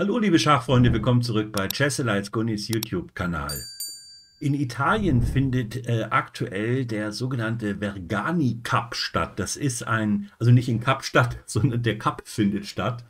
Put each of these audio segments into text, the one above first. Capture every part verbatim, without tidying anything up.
Hallo liebe Schachfreunde, willkommen zurück bei Chesselites Gunnis YouTube-Kanal. In Italien findet äh, aktuell der sogenannte Vergani Cup statt. Das ist ein, also nicht in Kapstadt, sondern der Cup findet statt.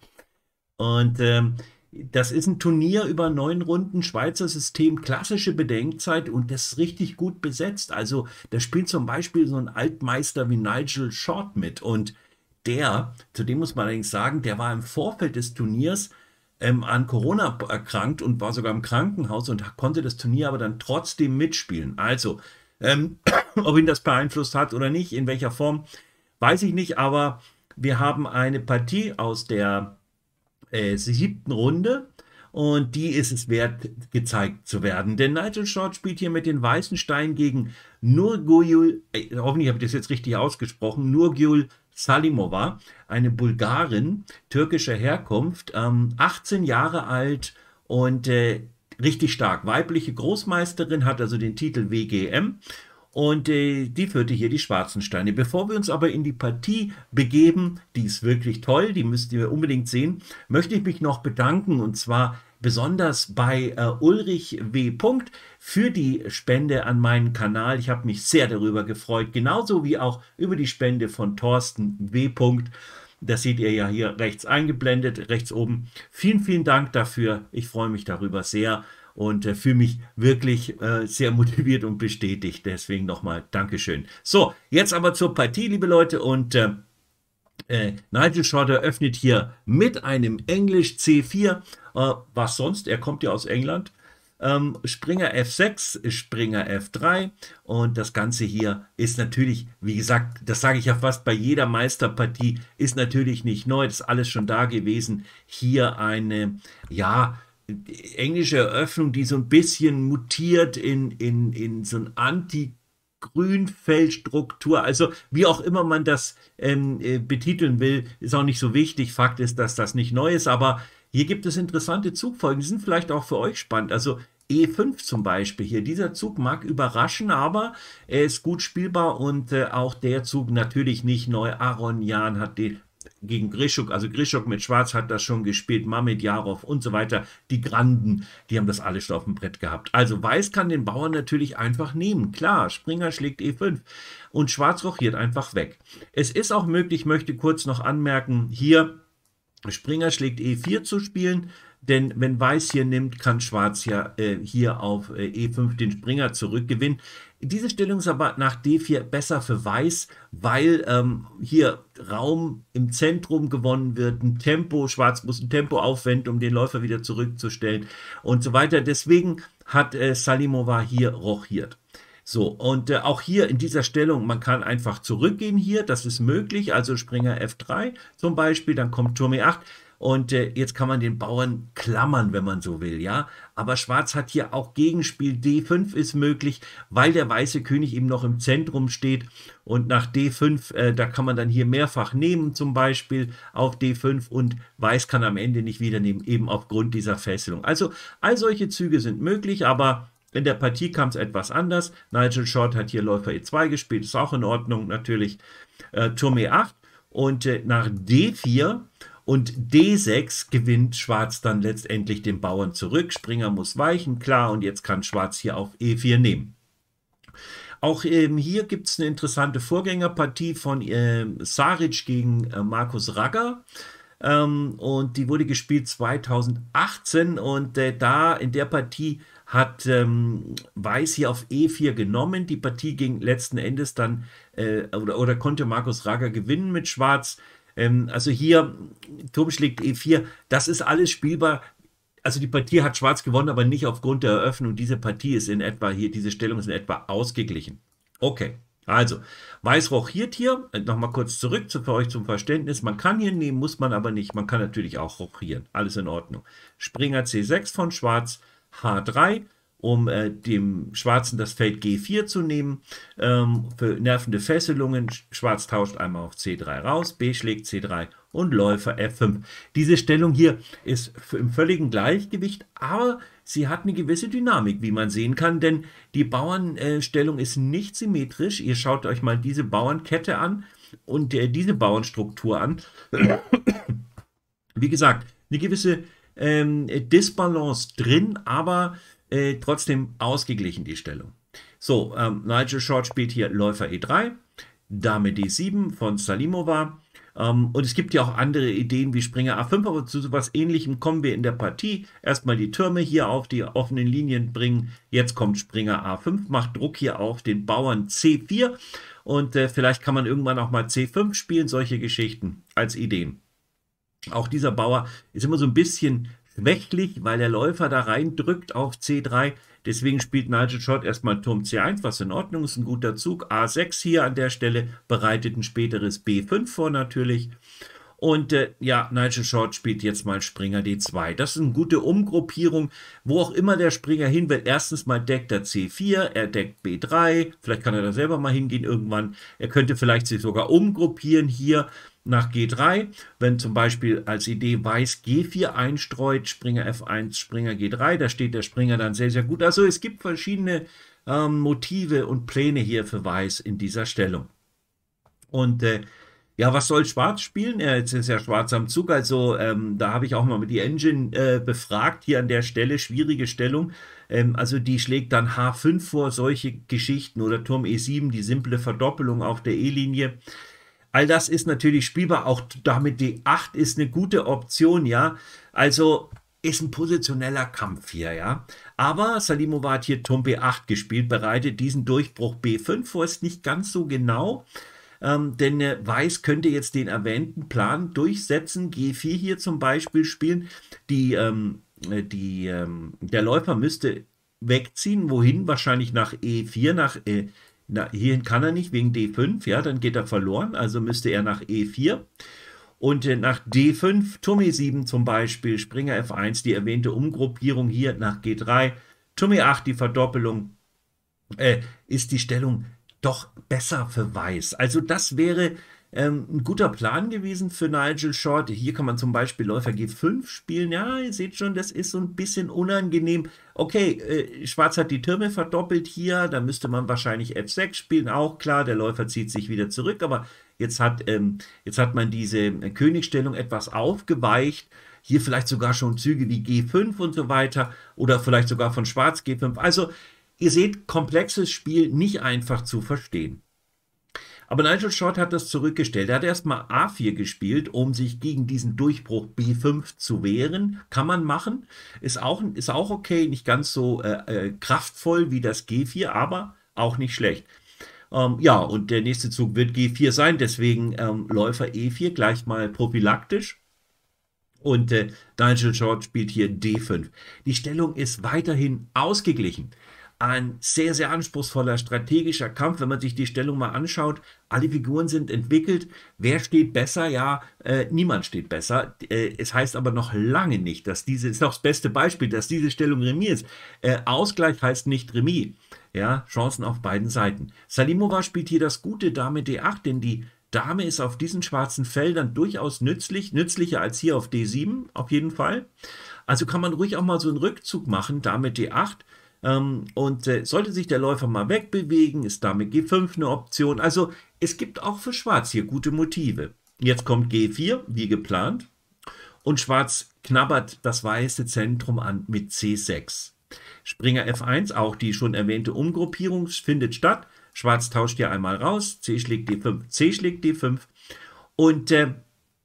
Und ähm, das ist ein Turnier über neun Runden, Schweizer System, klassische Bedenkzeit und das ist richtig gut besetzt. Also da spielt zum Beispiel so ein Altmeister wie Nigel Short mit und der, zu dem muss man allerdings sagen, der war im Vorfeld des Turniers ähm, an Corona erkrankt und war sogar im Krankenhaus und konnte das Turnier aber dann trotzdem mitspielen. Also, ähm, ob ihn das beeinflusst hat oder nicht, in welcher Form, weiß ich nicht, aber wir haben eine Partie aus der äh, siebten Runde und die ist es wert, gezeigt zu werden. Denn Nigel Short spielt hier mit den weißen Steinen gegen Nurgül, äh, hoffentlich habe ich das jetzt richtig ausgesprochen, Nurgül Salimova, eine Bulgarin türkischer Herkunft, ähm, achtzehn Jahre alt und äh, richtig stark. Weibliche Großmeisterin, hat also den Titel W G M und äh, die führte hier die schwarzen Steine. Bevor wir uns aber in die Partie begeben, die ist wirklich toll, die müsst ihr unbedingt sehen, möchte ich mich noch bedanken und zwar besonders bei äh, Ulrich W. für die Spende an meinen Kanal. Ich habe mich sehr darüber gefreut, genauso wie auch über die Spende von Thorsten W. Das seht ihr ja hier rechts eingeblendet, rechts oben. Vielen, vielen Dank dafür. Ich freue mich darüber sehr und äh, fühle mich wirklich äh, sehr motiviert und bestätigt. Deswegen nochmal Dankeschön. So, jetzt aber zur Partie, liebe Leute. Und äh, äh, Nigel Short eröffnet hier mit einem Englisch C vier. Äh, was sonst? Er kommt ja aus England. Ähm, Springer F sechs, Springer F drei und das Ganze hier ist natürlich, wie gesagt, das sage ich ja fast bei jeder Meisterpartie, ist natürlich nicht neu, das ist alles schon da gewesen. Hier eine, ja, englische Eröffnung, die so ein bisschen mutiert in, in, in so ein Anti- Grünfeldstruktur, also wie auch immer man das ähm, äh, betiteln will, ist auch nicht so wichtig. Fakt ist, dass das nicht neu ist, aber hier gibt es interessante Zugfolgen, die sind vielleicht auch für euch spannend. Also E fünf zum Beispiel hier, dieser Zug mag überraschen, aber er ist gut spielbar und äh, auch der Zug natürlich nicht neu. Aronian hat den gegen Grischuk, also Grischuk mit Schwarz hat das schon gespielt, Mamedjarov und so weiter, die Granden, die haben das alle schon auf dem Brett gehabt. Also Weiß kann den Bauern natürlich einfach nehmen, klar, Springer schlägt E fünf und Schwarz rochiert einfach weg. Es ist auch möglich, ich möchte kurz noch anmerken, hier Springer schlägt E vier zu spielen, denn wenn Weiß hier nimmt, kann Schwarz ja äh, hier auf äh, E fünf den Springer zurückgewinnen. Diese Stellung ist aber nach D vier besser für Weiß, weil ähm, hier Raum im Zentrum gewonnen wird, ein Tempo, Schwarz muss ein Tempo aufwenden, um den Läufer wieder zurückzustellen und so weiter. Deswegen hat äh, Salimova hier rochiert. So, und äh, auch hier in dieser Stellung, man kann einfach zurückgehen hier, das ist möglich, also Springer F drei zum Beispiel, dann kommt Turm E acht. Und äh, jetzt kann man den Bauern klammern, wenn man so will, ja. Aber Schwarz hat hier auch Gegenspiel. D fünf ist möglich, weil der weiße König eben noch im Zentrum steht. Und nach D fünf, äh, da kann man dann hier mehrfach nehmen, zum Beispiel auf D fünf. Und Weiß kann am Ende nicht wieder nehmen, eben aufgrund dieser Fesselung. Also all solche Züge sind möglich, aber in der Partie kam es etwas anders. Nigel Short hat hier Läufer E zwei gespielt, ist auch in Ordnung natürlich. Äh, Turm E acht und äh, nach D vier und D sechs gewinnt Schwarz dann letztendlich den Bauern zurück. Springer muss weichen, klar, und jetzt kann Schwarz hier auf E vier nehmen. Auch ähm, hier gibt es eine interessante Vorgängerpartie von äh, Saric gegen äh, Markus Ragger. Ähm, und die wurde gespielt zweitausendachtzehn und äh, da in der Partie hat ähm, Weiß hier auf E vier genommen. Die Partie ging letzten Endes dann, äh, oder, oder konnte Markus Ragger gewinnen mit Schwarz. Ähm, also hier, Turm schlägt E vier, das ist alles spielbar. Also die Partie hat Schwarz gewonnen, aber nicht aufgrund der Eröffnung. Diese Partie ist in etwa hier, diese Stellung ist in etwa ausgeglichen. Okay, also Weiß rochiert hier. Nochmal kurz zurück zu, für euch zum Verständnis. Man kann hier nehmen, muss man aber nicht. Man kann natürlich auch rochieren. Alles in Ordnung. Springer C sechs von Schwarz, H drei, um äh, dem Schwarzen das Feld G vier zu nehmen. Ähm, für nervende Fesselungen, Schwarz tauscht einmal auf C drei raus, B schlägt C drei und Läufer F fünf. Diese Stellung hier ist im völligen Gleichgewicht, aber sie hat eine gewisse Dynamik, wie man sehen kann, denn die Bauernstellung äh, ist nicht symmetrisch. Ihr schaut euch mal diese Bauernkette an und äh, diese Bauernstruktur an. Wie gesagt, eine gewisse ähm, Disbalance drin, aber äh, trotzdem ausgeglichen die Stellung. So, ähm, Nigel Short spielt hier Läufer E drei, Dame D sieben von Salimova. Ähm, und es gibt ja auch andere Ideen wie Springer A fünf, aber zu sowas Ähnlichem kommen wir in der Partie. Erstmal die Türme hier auf die offenen Linien bringen. Jetzt kommt Springer A fünf, macht Druck hier auf den Bauern C vier. Und äh, vielleicht kann man irgendwann auch mal C fünf spielen, solche Geschichten als Ideen. Auch dieser Bauer ist immer so ein bisschen schwächlich, weil der Läufer da reindrückt auf C drei. Deswegen spielt Nigel Short erstmal Turm C eins, was in Ordnung ist, ein guter Zug. A sechs hier an der Stelle, bereitet ein späteres B fünf vor natürlich. Und äh, ja, Nigel Short spielt jetzt mal Springer D zwei. Das ist eine gute Umgruppierung, wo auch immer der Springer hin will. Erstens mal deckt er C vier, er deckt B drei. Vielleicht kann er da selber mal hingehen irgendwann. Er könnte vielleicht sich sogar umgruppieren hier nach G drei, wenn zum Beispiel als Idee Weiß G vier einstreut, Springer F eins, Springer G drei, da steht der Springer dann sehr, sehr gut. Also es gibt verschiedene ähm, Motive und Pläne hier für Weiß in dieser Stellung. Und äh, ja, was soll Schwarz spielen? Ja, jetzt ist ja Schwarz am Zug, also ähm, da habe ich auch mal mit die Engine äh, befragt, hier an der Stelle, schwierige Stellung. Ähm, also die schlägt dann H fünf vor, solche Geschichten, oder Turm E sieben, die simple Verdoppelung auf der E-Linie. All das ist natürlich spielbar, auch damit D acht ist eine gute Option, ja. Also ist ein positioneller Kampf hier, ja. Aber Salimova hat hier Turm B acht gespielt, bereitet diesen Durchbruch B fünf vor, ist nicht ganz so genau, ähm, denn äh, Weiß könnte jetzt den erwähnten Plan durchsetzen, G vier hier zum Beispiel spielen. Die, ähm, die, ähm, der Läufer müsste wegziehen, wohin? Wahrscheinlich nach E vier, nach äh, Na, hierhin kann er nicht, wegen D fünf, ja, dann geht er verloren, also müsste er nach E vier. Und äh, nach D fünf, Turm E sieben zum Beispiel, Springer F eins, die erwähnte Umgruppierung hier nach G drei, Turm E acht, die Verdoppelung, äh, ist die Stellung doch besser für Weiß. Also das wäre ähm, ein guter Plan gewesen für Nigel Short. Hier kann man zum Beispiel Läufer G fünf spielen. Ja, ihr seht schon, das ist so ein bisschen unangenehm. Okay, äh, Schwarz hat die Türme verdoppelt hier, da müsste man wahrscheinlich F sechs spielen, auch klar, der Läufer zieht sich wieder zurück, aber jetzt hat, ähm, jetzt hat man diese äh, Königsstellung etwas aufgeweicht. Hier vielleicht sogar schon Züge wie G fünf und so weiter oder vielleicht sogar von Schwarz G fünf. Also ihr seht, komplexes Spiel, nicht einfach zu verstehen. Aber Nigel Short hat das zurückgestellt. Er hat erstmal A vier gespielt, um sich gegen diesen Durchbruch B fünf zu wehren. Kann man machen. Ist auch, ist auch okay, nicht ganz so äh, äh, kraftvoll wie das G vier, aber auch nicht schlecht. Ähm, ja, und der nächste Zug wird G vier sein, deswegen ähm, Läufer E vier gleich mal prophylaktisch. Und äh, Nigel Short spielt hier D fünf. Die Stellung ist weiterhin ausgeglichen. Ein sehr, sehr anspruchsvoller strategischer Kampf, wenn man sich die Stellung mal anschaut. Alle Figuren sind entwickelt. Wer steht besser? Ja, äh, niemand steht besser. Äh, es heißt aber noch lange nicht, dass diese, ist auch das beste Beispiel, dass diese Stellung Remis ist. Äh, Ausgleich heißt nicht Remis. Ja, Chancen auf beiden Seiten. Salimova spielt hier das gute Dame D acht, denn die Dame ist auf diesen schwarzen Feldern durchaus nützlich, nützlicher als hier auf D sieben, auf jeden Fall. Also kann man ruhig auch mal so einen Rückzug machen, Dame D acht. Ähm, und äh, sollte sich der Läufer mal wegbewegen, ist Dame G fünf eine Option. Also es gibt auch für Schwarz hier gute Motive. Jetzt kommt G vier, wie geplant. Und Schwarz knabbert das weiße Zentrum an mit C sechs. Springer F eins, auch die schon erwähnte Umgruppierung findet statt. Schwarz tauscht hier einmal raus, C schlägt D fünf, C schlägt D fünf. Und äh,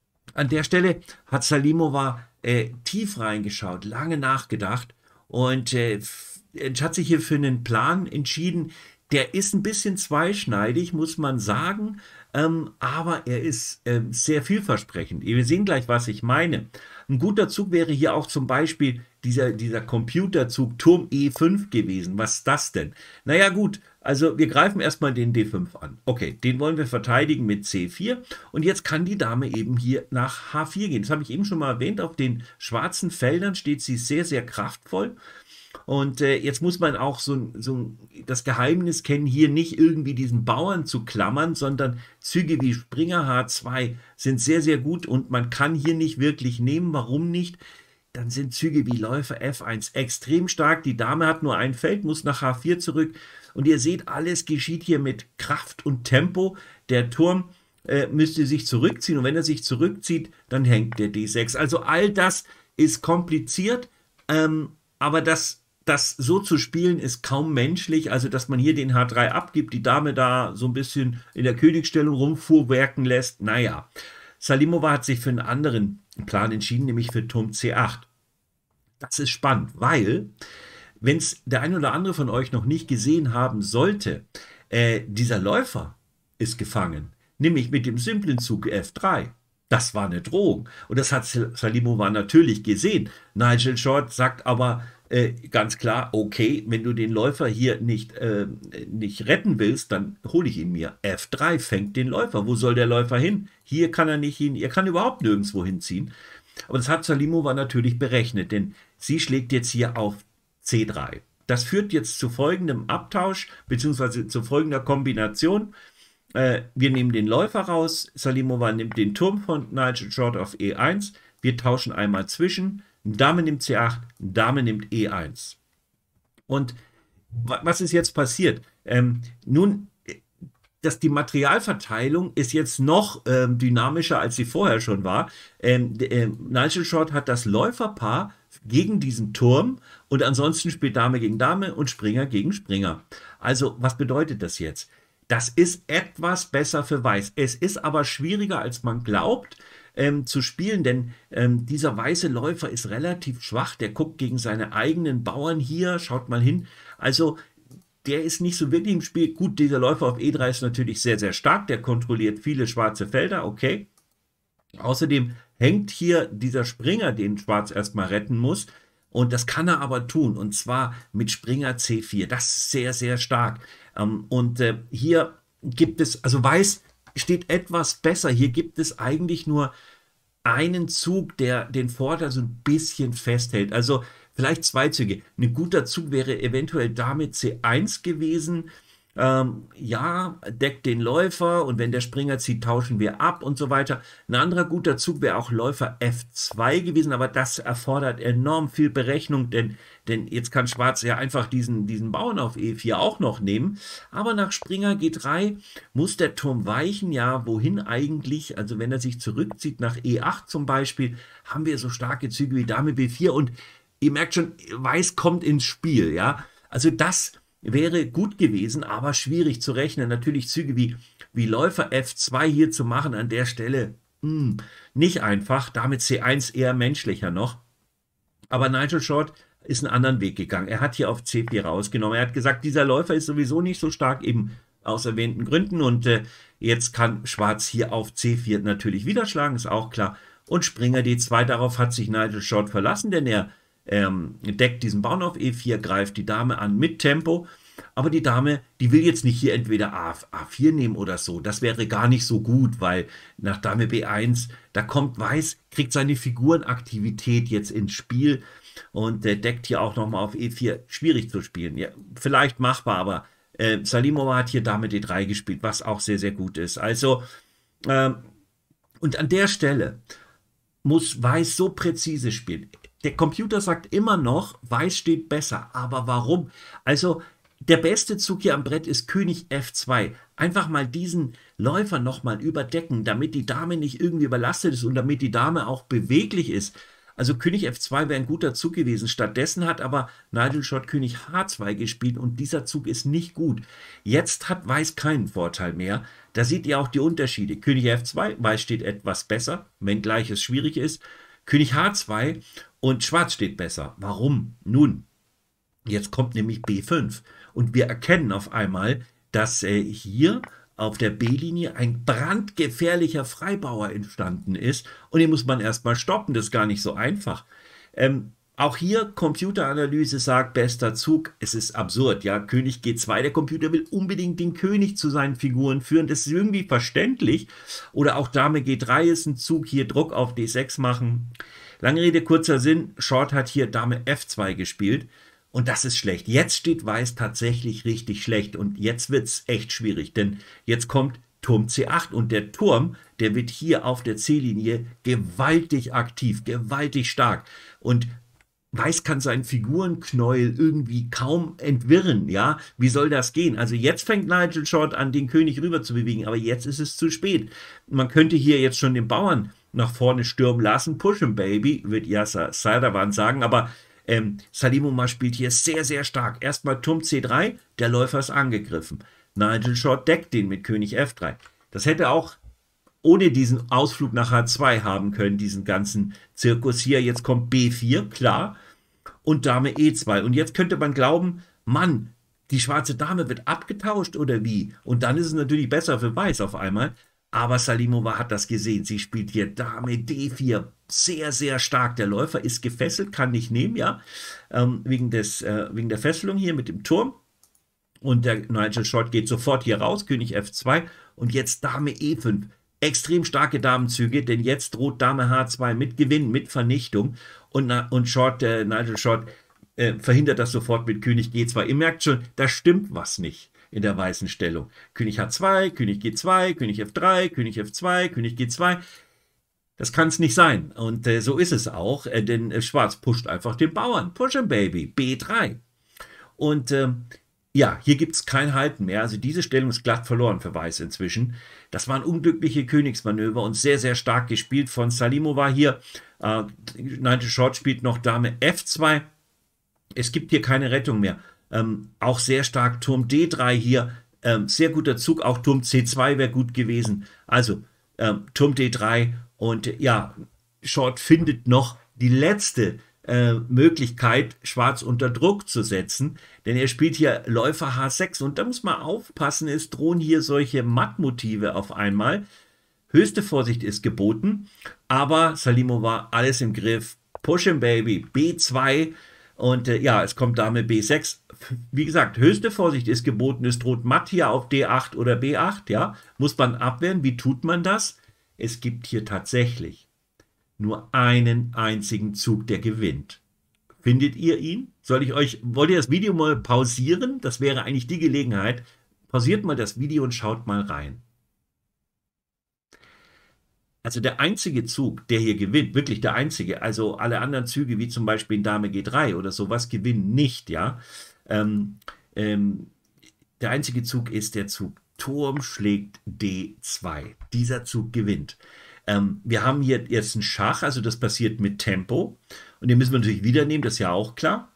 an der Stelle hat Salimova äh, tief reingeschaut, lange nachgedacht und äh, hat sich hier für einen Plan entschieden. Der ist ein bisschen zweischneidig, muss man sagen, ähm, aber er ist äh, sehr vielversprechend. Wir sehen gleich, was ich meine. Ein guter Zug wäre hier auch zum Beispiel dieser, dieser Computerzug Turm E fünf gewesen. Was ist das denn? Naja gut, also wir greifen erstmal den D fünf an. Okay, den wollen wir verteidigen mit C vier und jetzt kann die Dame eben hier nach H vier gehen. Das habe ich eben schon mal erwähnt, auf den schwarzen Feldern steht sie sehr, sehr kraftvoll. Und äh, jetzt muss man auch so, so das Geheimnis kennen, hier nicht irgendwie diesen Bauern zu klammern, sondern Züge wie Springer H zwei sind sehr, sehr gut und man kann hier nicht wirklich nehmen. Warum nicht? Dann sind Züge wie Läufer F eins extrem stark. Die Dame hat nur ein Feld, muss nach H vier zurück. Und ihr seht, alles geschieht hier mit Kraft und Tempo. Der Turm äh, müsste sich zurückziehen und wenn er sich zurückzieht, dann hängt der D sechs. Also all das ist kompliziert, ähm, aber das, das so zu spielen ist kaum menschlich, also dass man hier den H drei abgibt, die Dame da so ein bisschen in der Königsstellung rumfuhrwerken lässt, naja. Salimova hat sich für einen anderen Plan entschieden, nämlich für Turm C acht. Das ist spannend, weil, wenn es der ein oder andere von euch noch nicht gesehen haben sollte, äh, dieser Läufer ist gefangen, nämlich mit dem simplen Zug F drei. Das war eine Drohung. Und das hat Salimova natürlich gesehen. Nigel Short sagt aber äh, ganz klar, okay, wenn du den Läufer hier nicht, äh, nicht retten willst, dann hole ich ihn mir. F drei fängt den Läufer. Wo soll der Läufer hin? Hier kann er nicht hin, er kann überhaupt nirgendwo hinziehen. Aber das hat Salimova natürlich berechnet, denn sie schlägt jetzt hier auf C drei. Das führt jetzt zu folgendem Abtausch, beziehungsweise zu folgender Kombination. Äh, wir nehmen den Läufer raus, Salimova nimmt den Turm von Nigel Short auf E eins, wir tauschen einmal zwischen, Dame nimmt C acht, Dame nimmt E eins. Und was ist jetzt passiert? Ähm, nun, dass die Materialverteilung ist jetzt noch ähm, dynamischer, als sie vorher schon war. Ähm, äh, Nigel Short hat das Läuferpaar gegen diesen Turm und ansonsten spielt Dame gegen Dame und Springer gegen Springer. Also, was bedeutet das jetzt? Das ist etwas besser für Weiß. Es ist aber schwieriger, als man glaubt, ähm, zu spielen, denn ähm, dieser weiße Läufer ist relativ schwach. Der guckt gegen seine eigenen Bauern hier, schaut mal hin. Also der ist nicht so wirklich im Spiel. Gut, dieser Läufer auf E drei ist natürlich sehr, sehr stark. Der kontrolliert viele schwarze Felder, okay. Außerdem hängt hier dieser Springer, den Schwarz erstmal retten muss. Und das kann er aber tun, und zwar mit Springer C vier. Das ist sehr, sehr stark. Ähm, und äh, hier gibt es, also Weiß steht etwas besser. Hier gibt es eigentlich nur einen Zug, der den Vorteil so ein bisschen festhält. Also vielleicht zwei Züge. Ein guter Zug wäre eventuell Dame C eins gewesen. Ähm, ja, deckt den Läufer und wenn der Springer zieht, tauschen wir ab und so weiter. Ein anderer guter Zug wäre auch Läufer F zwei gewesen, aber das erfordert enorm viel Berechnung, denn, denn jetzt kann Schwarz ja einfach diesen, diesen Bauern auf E vier auch noch nehmen. Aber nach Springer G drei muss der Turm weichen, ja, wohin eigentlich? Also wenn er sich zurückzieht nach E acht zum Beispiel, haben wir so starke Züge wie Dame B vier und ihr merkt schon, Weiß kommt ins Spiel, ja. Also das wäre gut gewesen, aber schwierig zu rechnen. Natürlich Züge wie, wie Läufer F zwei hier zu machen an der Stelle, mh, nicht einfach. Damit C eins eher menschlicher noch. Aber Nigel Short ist einen anderen Weg gegangen. Er hat hier auf C vier rausgenommen. Er hat gesagt, dieser Läufer ist sowieso nicht so stark, eben aus erwähnten Gründen. Und äh, jetzt kann Schwarz hier auf C vier natürlich wieder schlagen, ist auch klar. Und Springer D zwei, darauf hat sich Nigel Short verlassen, denn er Ähm, deckt diesen Bauern auf E vier, greift die Dame an mit Tempo, aber die Dame, die will jetzt nicht hier entweder A vier nehmen oder so, das wäre gar nicht so gut, weil nach Dame B eins, da kommt Weiß, kriegt seine Figurenaktivität jetzt ins Spiel und äh, deckt hier auch nochmal auf E vier, schwierig zu spielen, ja, vielleicht machbar, aber äh, Salimova hat hier Dame D drei gespielt, was auch sehr, sehr gut ist, also ähm, und an der Stelle muss Weiß so präzise spielen. Der Computer sagt immer noch, Weiß steht besser. Aber warum? Also der beste Zug hier am Brett ist König F zwei. Einfach mal diesen Läufer nochmal überdecken, damit die Dame nicht irgendwie überlastet ist und damit die Dame auch beweglich ist. Also König F zwei wäre ein guter Zug gewesen. Stattdessen hat aber Nigel Short König H zwei gespielt und dieser Zug ist nicht gut. Jetzt hat Weiß keinen Vorteil mehr. Da seht ihr auch die Unterschiede. König F zwei, Weiß steht etwas besser, wenngleich es schwierig ist. König H zwei und Schwarz steht besser. Warum? Nun, jetzt kommt nämlich B fünf und wir erkennen auf einmal, dass äh, hier auf der B-Linie ein brandgefährlicher Freibauer entstanden ist und den muss man erstmal stoppen, das ist gar nicht so einfach. Ähm, auch hier Computeranalyse sagt, bester Zug, es ist absurd, ja, König G zwei, der Computer will unbedingt den König zu seinen Figuren führen, das ist irgendwie verständlich. Oder auch Dame G drei ist ein Zug, hier Druck auf D sechs machen. Lange Rede, kurzer Sinn, Short hat hier Dame F zwei gespielt und das ist schlecht. Jetzt steht Weiß tatsächlich richtig schlecht und jetzt wird es echt schwierig, denn jetzt kommt Turm C acht und der Turm, der wird hier auf der C-Linie gewaltig aktiv, gewaltig stark und Weiß kann seinen Figurenknäuel irgendwie kaum entwirren, ja, wie soll das gehen? Also jetzt fängt Nigel Short an, den König rüber zu bewegen, aber jetzt ist es zu spät. Man könnte hier jetzt schon den Bauern nach vorne stürmen lassen. Push him, baby, wird Yasser Sadawan sagen. Aber ähm, Salimova spielt hier sehr, sehr stark. Erstmal Turm C drei, der Läufer ist angegriffen. Nigel Short deckt den mit König F drei. Das hätte auch ohne diesen Ausflug nach H zwei haben können, diesen ganzen Zirkus hier. Jetzt kommt B vier, klar, und Dame E zwei. Und jetzt könnte man glauben, Mann, die schwarze Dame wird abgetauscht oder wie? Und dann ist es natürlich besser für Weiß auf einmal. Aber Salimova hat das gesehen. Sie spielt hier Dame D vier. Sehr, sehr stark. Der Läufer ist gefesselt, kann nicht nehmen, ja. Ähm, wegen, des, äh, wegen der Fesselung hier mit dem Turm. Und der Nigel Short geht sofort hier raus. König F zwei. Und jetzt Dame E fünf. Extrem starke Damenzüge, denn jetzt droht Dame H zwei mit Gewinn, mit Vernichtung. Und, und Short, äh, Nigel Short äh, verhindert das sofort mit König G zwei. Ihr merkt schon, da stimmt was nicht in der weißen Stellung. König H zwei, König G zwei, König F drei, König F zwei, König G zwei. Das kann es nicht sein. Und äh, so ist es auch, äh, denn äh, Schwarz pusht einfach den Bauern. Push him, baby. B drei. Und äh, ja, hier gibt es kein Halten mehr. Also diese Stellung ist glatt verloren für Weiß inzwischen. Das waren unglückliche Königsmanöver und sehr, sehr stark gespielt von Salimova hier. Äh, Nigel Short spielt noch Dame F zwei. Es gibt hier keine Rettung mehr. Ähm, auch sehr stark Turm D drei hier. Ähm, sehr guter Zug. Auch Turm C zwei wäre gut gewesen. Also ähm, Turm D drei. Und äh, ja, Short findet noch die letzte äh, Möglichkeit, Schwarz unter Druck zu setzen. Denn er spielt hier Läufer H sechs. Und da muss man aufpassen, es drohen hier solche Mattmotive auf einmal. Höchste Vorsicht ist geboten. Aber Salimova alles im Griff. Push him, baby. B zwei. Und äh, ja, es kommt Dame B sechs. Wie gesagt, höchste Vorsicht ist geboten. Es droht Matt hier auf D acht oder B acht. Ja, muss man abwehren. Wie tut man das? Es gibt hier tatsächlich nur einen einzigen Zug, der gewinnt. Findet ihr ihn? Soll ich euch, wollt ihr das Video mal pausieren? Das wäre eigentlich die Gelegenheit. Pausiert mal das Video und schaut mal rein. Also der einzige Zug, der hier gewinnt, wirklich der einzige, also alle anderen Züge, wie zum Beispiel in Dame G drei oder sowas, gewinnen nicht, ja. Ähm, ähm, der einzige Zug ist der Zug Turm schlägt D zwei. Dieser Zug gewinnt. Ähm, wir haben hier jetzt einen Schach, also das passiert mit Tempo. Und den müssen wir natürlich wieder nehmen, das ist ja auch klar.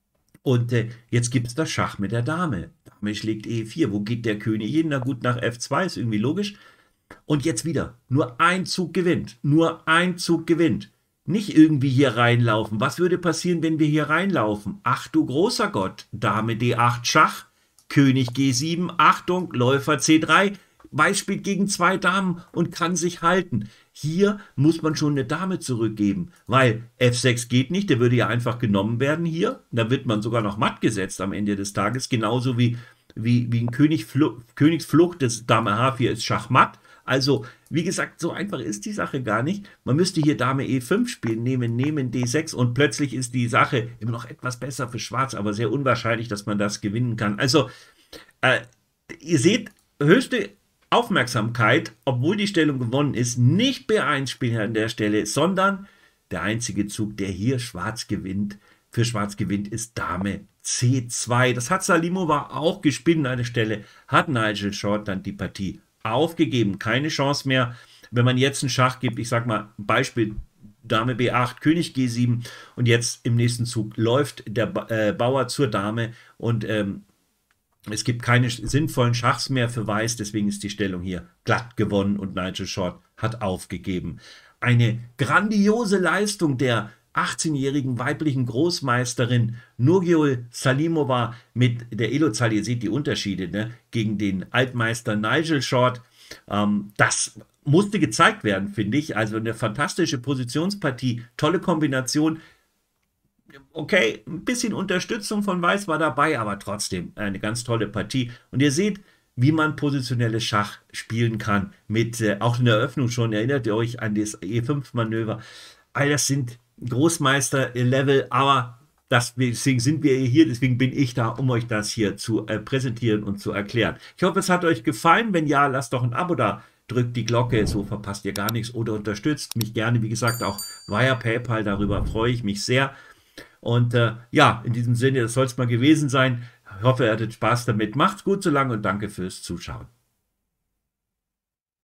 Und äh, jetzt gibt es das Schach mit der Dame. Dame schlägt E vier. Wo geht der König hin? Na gut, nach F zwei, ist irgendwie logisch. Und jetzt wieder, nur ein Zug gewinnt, nur ein Zug gewinnt. Nicht irgendwie hier reinlaufen. Was würde passieren, wenn wir hier reinlaufen? Ach du großer Gott, Dame D acht Schach, König G sieben, Achtung, Läufer C drei, Weiß spielt gegen zwei Damen und kann sich halten. Hier muss man schon eine Dame zurückgeben, weil F sechs geht nicht, der würde ja einfach genommen werden hier. Da wird man sogar noch matt gesetzt am Ende des Tages, genauso wie, wie, wie ein König Fl- Königsflucht, das Dame H vier ist Schachmatt. Also, wie gesagt, so einfach ist die Sache gar nicht. Man müsste hier Dame E fünf spielen, nehmen, nehmen D sechs und plötzlich ist die Sache immer noch etwas besser für Schwarz, aber sehr unwahrscheinlich, dass man das gewinnen kann. Also, äh, ihr seht, höchste Aufmerksamkeit, obwohl die Stellung gewonnen ist, nicht B eins spielen an der Stelle, sondern der einzige Zug, der hier Schwarz gewinnt, für Schwarz gewinnt, ist Dame C zwei. Das hat Salimova auch gespielt an einer Stelle, hat Nigel Short dann die Partie aufgegeben, keine Chance mehr. Wenn man jetzt einen Schach gibt, ich sag mal, Beispiel Dame B acht, König G sieben und jetzt im nächsten Zug läuft der ba äh, Bauer zur Dame und ähm, es gibt keine sinnvollen Schachs mehr für Weiß, deswegen ist die Stellung hier glatt gewonnen und Nigel Short hat aufgegeben. Eine grandiose Leistung der achtzehnjährigen weiblichen Großmeisterin Nurgul Salimova mit der Elo-Zahl, ihr seht die Unterschiede, ne, gegen den Altmeister Nigel Short. Ähm, das musste gezeigt werden, finde ich. Also eine fantastische Positionspartie, tolle Kombination. Okay, ein bisschen Unterstützung von Weiß war dabei, aber trotzdem eine ganz tolle Partie. Und ihr seht, wie man positionelles Schach spielen kann. Mit äh, auch in der Eröffnung schon, erinnert ihr euch an das E fünf Manöver. All das sind Großmeister-Level, aber das, deswegen sind wir hier, deswegen bin ich da, um euch das hier zu äh, präsentieren und zu erklären. Ich hoffe, es hat euch gefallen. Wenn ja, lasst doch ein Abo da, drückt die Glocke, so verpasst ihr gar nichts oder unterstützt mich gerne, wie gesagt, auch via PayPal, darüber freue ich mich sehr. Und äh, ja, in diesem Sinne, das soll es mal gewesen sein. Ich hoffe, ihr hattet Spaß damit. Macht's gut so lange und danke fürs Zuschauen.